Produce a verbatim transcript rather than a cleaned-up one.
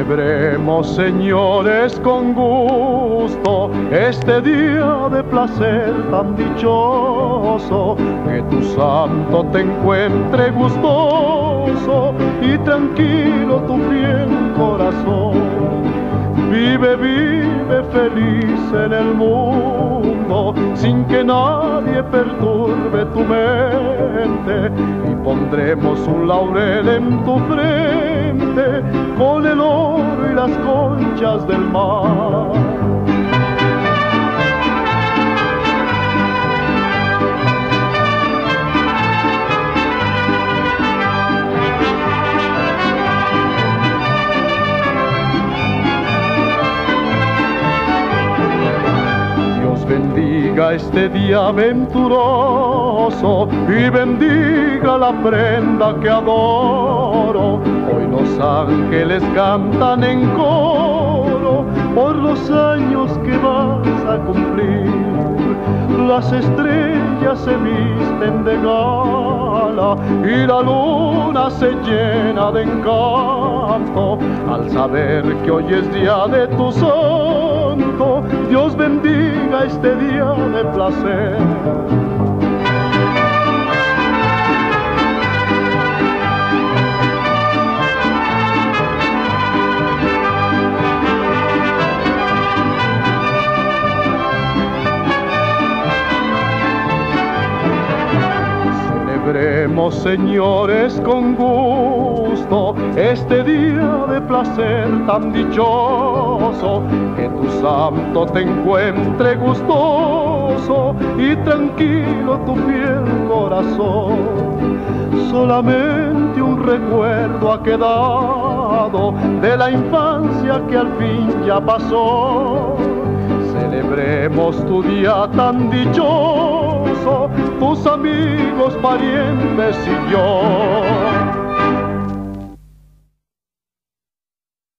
Celebremos, señores, con gusto este día de placer tan dichoso, que tu santo te encuentre gustoso y tranquilo tu fiel corazón. Vive, vive feliz en el mundo, sin que nadie perturbe tu mente, y pondremos un laurel en tu frente, con el oro y las conchas del mar. Bendiga este día aventuroso y bendiga la prenda que adoro. Hoy los ángeles cantan en coro por los años que vas a cumplir. Las estrellas se visten de gala y la luna se llena de encanto al saber que hoy es día de tu santo. Dios bendiga este día de placer. Celebremos, señores, con gusto este día de placer tan dichoso, que tu santo te encuentre gustoso y tranquilo tu fiel corazón. Solamente un recuerdo ha quedado de la infancia que al fin ya pasó. Celebremos tu día tan dichoso, tus amigos, parientes y yo.